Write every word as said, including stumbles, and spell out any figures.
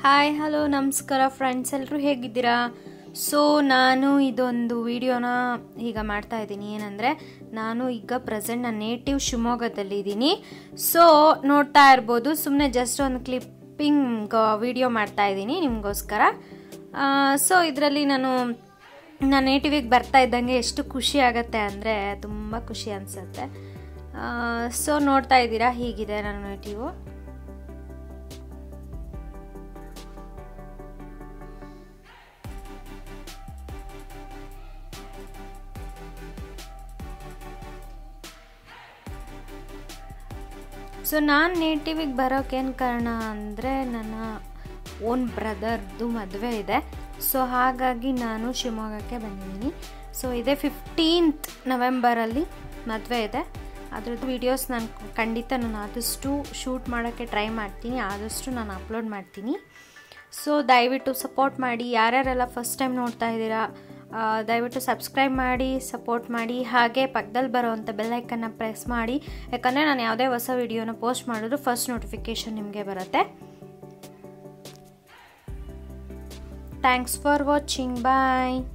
Hi hello ನಮಸ್ಕಾರ friends, ಎಲ್ಲರೂ ಹೇಗಿದ್ದೀರಾ? ಸೊ ನಾನು ಇದೊಂದು ವಿಡಿಯೋನ ಈಗ ಮಾಡ್ತಾ ಇದ್ದೀನಿ. ಏನಂದರೆ ನಾನು ಈಗ ಪ್ರೆಸೆಂಟ್ ನನ್ನ ನೇಟಿವ್ ಶಿವಮೊಗ್ಗದಲ್ಲಿದ್ದೀನಿ. ಸೊ ನೋಡ್ತಾ ಇರ್ಬೋದು, ಸುಮ್ಮನೆ ಜಸ್ಟ್ ಒಂದು ಕ್ಲಿಪ್ಪಿಂಗ್ ವಿಡಿಯೋ ಮಾಡ್ತಾ ಇದ್ದೀನಿ ನಿಮಗೋಸ್ಕರ. ಸೊ ಇದರಲ್ಲಿ ನಾನು ನನ್ನ ನೇಟಿವಿಗೆ ಬರ್ತಾ ಇದ್ದಂಗೆ ಎಷ್ಟು ಖುಷಿ ಆಗುತ್ತೆ ಅಂದರೆ ತುಂಬ ಖುಷಿ ಅನಿಸುತ್ತೆ. ಸೊ ನೋಡ್ತಾ ಇದ್ದೀರಾ, ಹೀಗಿದೆ ನನ್ನ ನೇಟಿವು. ಸೊ ನಾನು ನೇಟಿವಿಗೆ ಬರೋಕ್ಕೇನು ಕಾರಣ ಅಂದರೆ ನನ್ನ ಓನ್ ಬ್ರದರ್ದು ಮದುವೆ ಇದೆ. ಸೊ ಹಾಗಾಗಿ ನಾನು ಶಿವಮೊಗ್ಗಕ್ಕೆ ಬಂದಿದ್ದೀನಿ. ಸೊ ಇದೇ ಫಿಫ್ಟೀನ್ತ್ ನವೆಂಬರಲ್ಲಿ ಮದುವೆ ಇದೆ. ಅದ್ರದ್ದು ವೀಡಿಯೋಸ್ ನಾನು ಖಂಡಿತ ನಾನು ಆದಷ್ಟು ಶೂಟ್ ಮಾಡೋಕ್ಕೆ ಟ್ರೈ ಮಾಡ್ತೀನಿ, ಆದಷ್ಟು ನಾನು ಅಪ್ಲೋಡ್ ಮಾಡ್ತೀನಿ. ಸೊ ದಯವಿಟ್ಟು ಸಪೋರ್ಟ್ ಮಾಡಿ. ಯಾರ್ಯಾರೆಲ್ಲ ಫಸ್ಟ್ ಟೈಮ್ ನೋಡ್ತಾ ಇದ್ದೀರಾ ದಯವಿಟ್ಟು ಸಬ್ಸ್ಕ್ರೈಬ್ ಮಾಡಿ, ಸಪೋರ್ಟ್ ಮಾಡಿ. ಹಾಗೆ ಪಕ್ಕದಲ್ಲಿ ಬರೋವಂಥ ಬೆಲ್ಲೈಕನ್ನ ಪ್ರೆಸ್ ಮಾಡಿ, ಯಾಕಂದರೆ ನಾನು ಯಾವುದೇ ಹೊಸ ವಿಡಿಯೋನ ಪೋಸ್ಟ್ ಮಾಡಿದ್ರು ಫಸ್ಟ್ ನೋಟಿಫಿಕೇಷನ್ ನಿಮಗೆ ಬರುತ್ತೆ. Thanks for watching. ಬಾಯ್.